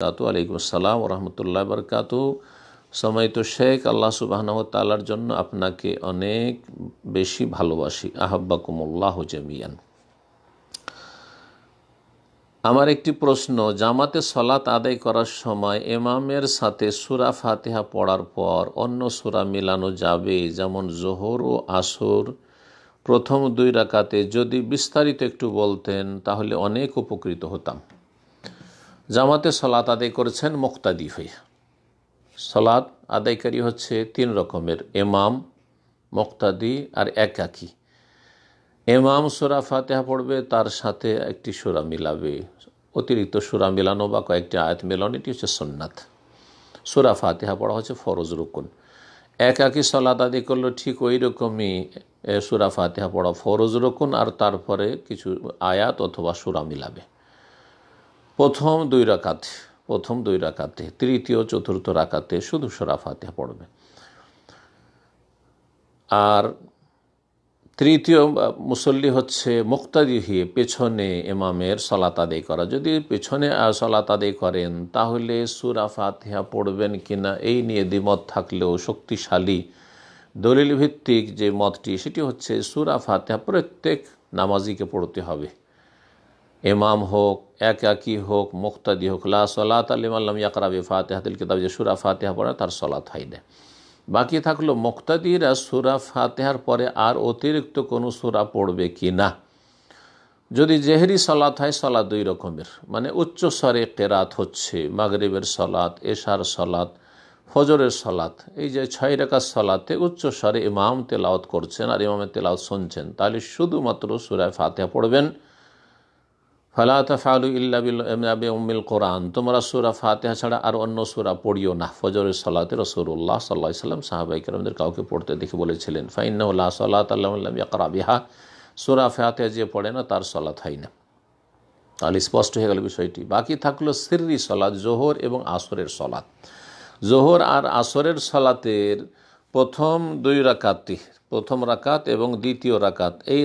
ওয়ালাইকুম আসসালাম ওয়া রাহমাতুল্লাহি ওয়া বারাকাতুহু। সম্মানিত শেখ, আল্লাহ সুবহানাহু ওয়া তাআলার জন্য আপনাকে অনেক বেশি ভালোবাসি। আহাব্বাকুমুল্লাহু জামিয়ান। আমার একটি প্রশ্ন, জামাতে সলাত আদায় করার সময় ইমামের সাথে সূরা ফাতিহা পড়ার পর অন্য সূরা মিলানো যাবে? যেমন যোহর ও আসর প্রথম 2 রাকাতে যদি বিস্তারিত একটু বলতেন তাহলে অনেক উপকৃত হতাম। জামাতে সলাত আদায় করেছেন মুক্তাদি হয়ে। সলাত আদায়কারী হচ্ছে 3 রকমের, ইমাম, মুক্তাদি আর একাকী। ইমাম সূরা ফাতিহা পড়বে, তার সাথে একটি সূরা মিলাবে, অতিরিক্ত সূরা মিলানো বা কয়েকটি আয়াত মেলানো, এটি হচ্ছে সুন্নাত। সূরা ফাতিহা পড়া হচ্ছে ফরজ রুকুন। একাকী সলাত আদায় করলো ঠিক ওই রকমই সূরা ফাতিহা পড়া ফরজ রুকুন, আর তারপরে কিছু আয়াত অথবা সূরা মিলাবে প্রথম 2 রাকাতে, তৃতীয় চতুর্থ রাকাতে শুধু সূরা ফাতিহা পড়বে। আর তৃতীয় মুসল্লি হচ্ছে মুক্তাদি হয়ে পেছনে ইমামের সলাত আদায় করা। যদি পেছনে সলাত আদায় করেন তাহলে সূরা ফাতিহা পড়বেন কিনা এই নিয়ে দ্বিমত থাকলেও শক্তিশালী দলিল ভিত্তিক যে মতটি সেটি হচ্ছে সূরা ফাতিহা প্রত্যেক নামাজিকে পড়তে হবে। ইমাম হোক, একাকী হোক, মুক্তাদি হোক। লা সলাতা লিমান লাম ইয়াকরা বিফাতিহাতিল কিতাব, যে সূরা ফাতিহা পড়ে তার সলাত হয় না। বাকি থাকলো মুক্তাদিরা সূরা ফাতিহার পরে আর অতিরিক্ত কোনো সূরা পড়বে কি না। যদি জেহরি সলাত হয়, সলাত 2 রকমের, মানে উচ্চ স্বরে কেরাত হচ্ছে মাগরিবের সলাত, এশার সলাত, ফজরের সলাত। এই যে 6 রাকাত সলাতে উচ্চ স্বরে ইমাম তেলাওয়াত করছেন আর ইমামের তেলাওয়াত শুনছেন, তাহলে শুধুমাত্র সূরা ফাতিহা পড়বেন। ফালা তাফআলু ইল্লা বিউম্মিল কোরআন, তোমরা সূরা ফাতিহা ছাড়া আর অন্য সূরা পড়িও না। ফজরের সালাতে রাসূলুল্লাহ সাল্লাল্লাহু আলাইহি ওয়াসাল্লাম সাহাবায়ে কেরামদের কাউকে পড়তে দেখে বলেছিলেন, ফাইন্নাহু লা সালাতা লিমান লাম ইয়াকরা বিহা, সূরা ফাতিহা যে পড়ে না তার সালাত হয় না। তাহলে স্পষ্ট হয়ে গেল বিষয়টি। বাকি থাকলো সিররি সালাত, যোহর এবং আসরের সালাত। যোহর আর আসরের সালাতের প্রথম 2 রাকাতে, প্রথম রাকাত এবং দ্বিতীয় রাকাত, এই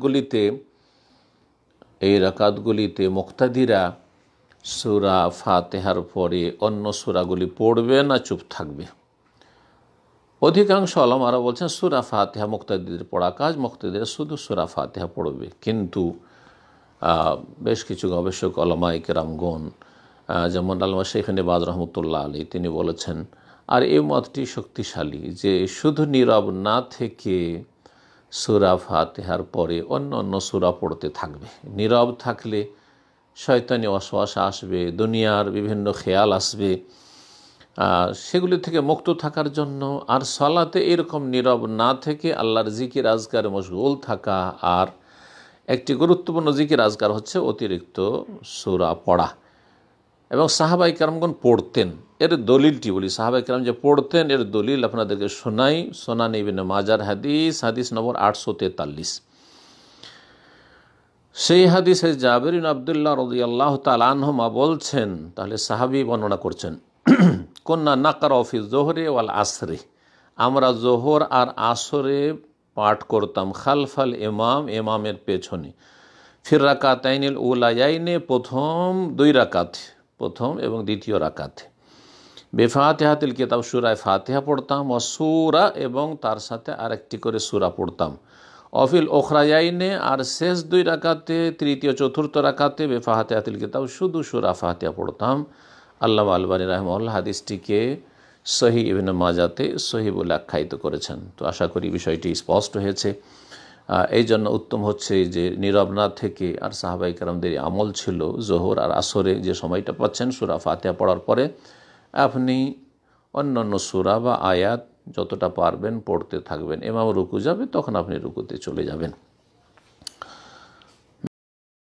রাকাতগুলিতে মুক্তাদিরা সূরা ফাতিহার পরে অন্য সূরাগুলি পড়বে না, চুপ থাকবে। অধিকাংশ উলামারা বলছেন সূরা ফাতিহা মুক্তাদিদের পড়া কাজ, মুক্তাদিরা শুধু সূরা ফাতিহা পড়বে। কিন্তু বেশ কিছু গবেষক উলামায়ে কেরামগণ, যেমন আল্লামা শেখ ইবনে বাজ রহমতুল্লাহ আলাইহি, তিনি বলেছেন, আর এই মতটি শক্তিশালী, যে শুধু নীরব না থেকে সূরা ফাতিহার পরে অন্য সূরা পড়তে থাকবে। নীরব থাকলে শয়তানি ওয়াসওয়াসা আসবে, দুনিয়ার বিভিন্ন খেয়াল আসবে, সেগুলি থেকে মুক্ত থাকার জন্য। আর সালাতে এরকম নীরব না থেকে আল্লাহর জিকির আজকারে মশগুল থাকা। আর একটি গুরুত্বপূর্ণ জিকির আজকার হচ্ছে অতিরিক্ত সূরা পড়া। এবং সাহাবায়ে কেরামগণ পড়তেন, এর দলিলটি বলি। সাহাবায়ে কেরাম যে পড়তেন এর দলিল আপনাদেরকে শোনাই। সুনান ইবনে মাজার হাদিস নম্বর 843। সেই হাদিসে জাবির ইবনে আব্দুল্লাহ রাদিয়াল্লাহু তাআলা আনহুমা বলছেন, তাহলে সাহাবী বর্ণনা করছেন, কুন্না নাকরা ফি যোহরি ওয়াল আসরি, আমরা যোহর আর আসরে পাঠ করতাম খালফাল ইমাম, ইমামের পেছনে, ফির রাকাতাইনিল উলায়াইনে, প্রথম 2 রাকাত, প্রথম এবং দ্বিতীয় রাকাতে, বেফাতিহাতিল কিতাব, সূরা ফাতিহা পড়তাম, ও সূরা, এবং তার সাথে আরেকটি করে সূরা পড়তাম, অফিল ওখরায়াইনে, আর শেষ 2 রাকাতে, তৃতীয় চতুর্থ রাকাতে বেফাতিহাতিল কিতাব, শুধু সূরা ফাতিহা পড়তাম। আল্লামা আলবানী রাহিমাহুল্লাহ হাদিসটিকে সহিহ ইবনে মাজাতে সহিহ বলে আখ্যায়িত করেছেন। তো আশা করি বিষয়টি স্পষ্ট হয়েছে। এই জন্য উত্তম হচ্ছে যে নীরব না থেকে, আর সাহাবায়ে কেরামদের আমল ছিল যোহর আর আসরে যে সময়টা পাচ্ছেন সূরা ফাতিহা পড়ার পরে আপনি অন্যান্য সূরা বা আয়াত যতটা পারবেন পড়তে থাকবেন। ইমাম রুকু যাবে তখন আপনি রুকুতে চলে যাবেন।